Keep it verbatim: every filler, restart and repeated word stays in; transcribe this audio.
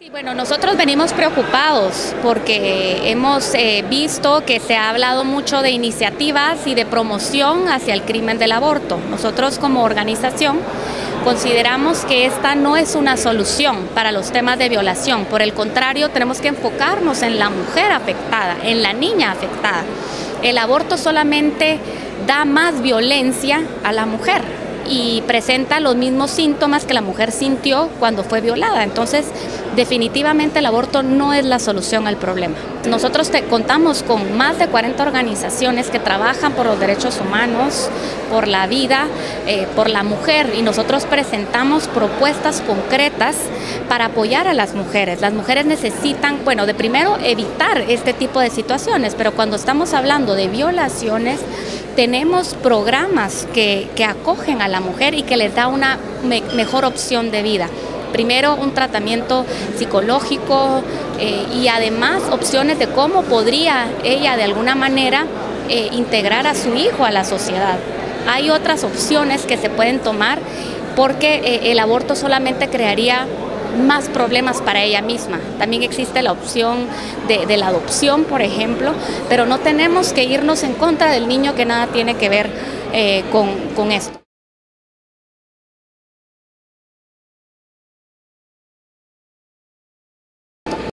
Bueno, nosotros venimos preocupados porque hemos eh, visto que se ha hablado mucho de iniciativas y de promoción hacia el crimen del aborto. Nosotros como organización consideramos que esta no es una solución para los temas de violación. Por el contrario, tenemos que enfocarnos en la mujer afectada, en la niña afectada. El aborto solamente da más violencia a la mujer y presenta los mismos síntomas que la mujer sintió cuando fue violada. Entonces, definitivamente el aborto no es la solución al problema. Nosotros te, contamos con más de cuarenta organizaciones que trabajan por los derechos humanos, por la vida, eh, por la mujer, y nosotros presentamos propuestas concretas para apoyar a las mujeres. Las mujeres necesitan, bueno, de primero evitar este tipo de situaciones, pero cuando estamos hablando de violaciones, tenemos programas que, que acogen a la mujer y que les da una me, mejor opción de vida. Primero, un tratamiento psicológico eh, y además opciones de cómo podría ella de alguna manera eh, integrar a su hijo a la sociedad. Hay otras opciones que se pueden tomar porque eh, el aborto solamente crearía más problemas para ella misma. También existe la opción de, de la adopción, por ejemplo, pero no tenemos que irnos en contra del niño que nada tiene que ver eh, con, con esto.